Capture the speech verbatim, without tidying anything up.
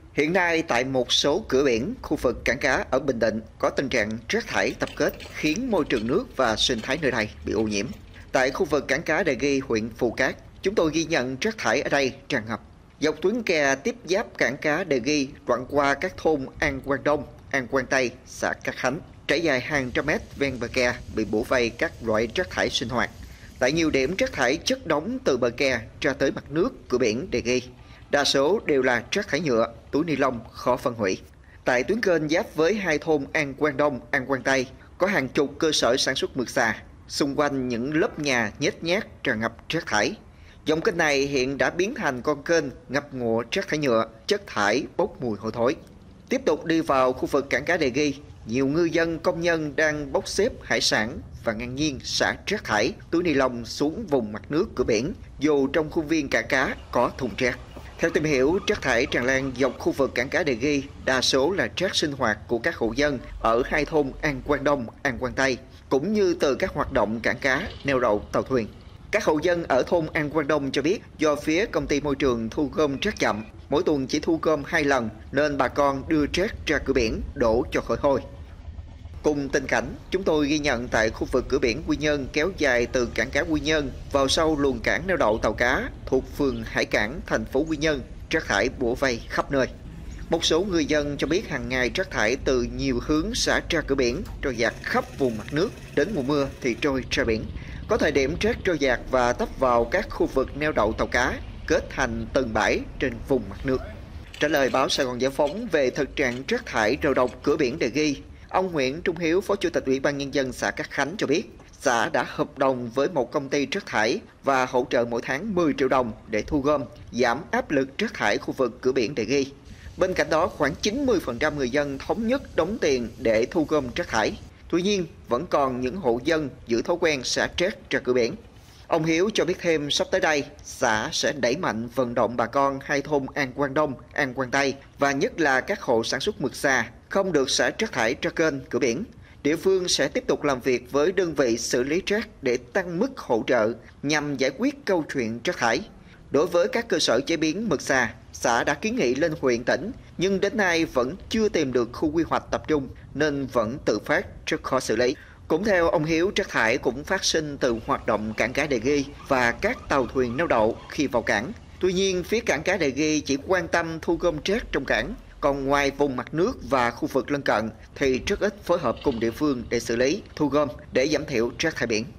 Hiện nay tại một số cửa biển, khu vực cảng cá ở Bình Định có tình trạng rác thải tập kết khiến môi trường nước và sinh thái nơi đây bị ô nhiễm. Tại khu vực cảng cá Đề Ghi, huyện Phù Cát, chúng tôi ghi nhận rác thải ở đây tràn ngập. Dọc tuyến kè tiếp giáp cảng cá Đề Ghi đoạn qua các thôn An Quang Đông, An Quang Tây, xã Cát Khánh, trải dài hàng trăm mét ven bờ kè bị bủa vây các loại rác thải sinh hoạt. Tại nhiều điểm rác thải chất đống từ bờ kè ra tới mặt nước cửa biển Đề Ghi. Đa số đều là rác thải nhựa, túi ni lông khó phân hủy. Tại tuyến kênh giáp với hai thôn An Quang Đông, An Quang Tây có hàng chục cơ sở sản xuất mực xà, xung quanh những lớp nhà nhếch nhác tràn ngập rác thải. Dòng kênh này hiện đã biến thành con kênh ngập ngụa rác thải nhựa, chất thải bốc mùi hôi thối. Tiếp tục đi vào khu vực cảng cá Đề Ghi, nhiều ngư dân công nhân đang bốc xếp hải sản và ngang nhiên xả rác thải, túi ni lông xuống vùng mặt nước cửa biển, dù trong khuôn viên cảng cá có thùng rác. Theo tìm hiểu, rác thải tràn lan dọc khu vực cảng cá Đề Ghi đa số là rác sinh hoạt của các hộ dân ở hai thôn An Quang Đông, An Quang Tây, cũng như từ các hoạt động cảng cá, neo đậu tàu thuyền. Các hộ dân ở thôn An Quang Đông cho biết do phía công ty môi trường thu gom rác chậm, mỗi tuần chỉ thu gom hai lần nên bà con đưa rác ra cửa biển đổ cho khỏi hôi. Cùng tình cảnh, chúng tôi ghi nhận tại khu vực cửa biển Quy Nhơn kéo dài từ cảng cá Quy Nhơn vào sau luồng cảng neo đậu tàu cá thuộc phường Hải Cảng, thành phố Quy Nhơn, rác thải bủa vây khắp nơi. Một số người dân cho biết hàng ngày rác thải từ nhiều hướng xả ra cửa biển, trôi dạt khắp vùng mặt nước, đến mùa mưa thì trôi ra biển. Có thời điểm rác trôi dạt và tấp vào các khu vực neo đậu tàu cá, kết thành từng bãi trên vùng mặt nước. Trả lời báo Sài Gòn Giải phóng về thực trạng rác thải rầu độc cửa biển Đề Ghi, ông Nguyễn Trung Hiếu, Phó Chủ tịch Ủy ban Nhân dân xã Cát Khánh cho biết, xã đã hợp đồng với một công ty rác thải và hỗ trợ mỗi tháng mười triệu đồng để thu gom, giảm áp lực rác thải khu vực cửa biển Đề Ghi. Bên cạnh đó, khoảng chín mươi phần trăm người dân thống nhất đóng tiền để thu gom rác thải. Tuy nhiên, vẫn còn những hộ dân giữ thói quen xả rác ra cửa biển. Ông Hiếu cho biết thêm sắp tới đây, xã sẽ đẩy mạnh vận động bà con hai thôn An Quang Đông, An Quang Tây và nhất là các hộ sản xuất mực xà không được xả rác thải ra kênh, cửa biển. Địa phương sẽ tiếp tục làm việc với đơn vị xử lý rác để tăng mức hỗ trợ nhằm giải quyết câu chuyện rác thải. Đối với các cơ sở chế biến mực xà, xã đã kiến nghị lên huyện tỉnh nhưng đến nay vẫn chưa tìm được khu quy hoạch tập trung nên vẫn tự phát, rất khó xử lý. Cũng theo ông Hiếu, rác thải cũng phát sinh từ hoạt động cảng cá Đề Ghi và các tàu thuyền neo đậu khi vào cảng. Tuy nhiên, phía cảng cá Đề Ghi chỉ quan tâm thu gom rác trong cảng, còn ngoài vùng mặt nước và khu vực lân cận thì rất ít phối hợp cùng địa phương để xử lý, thu gom để giảm thiểu rác thải biển.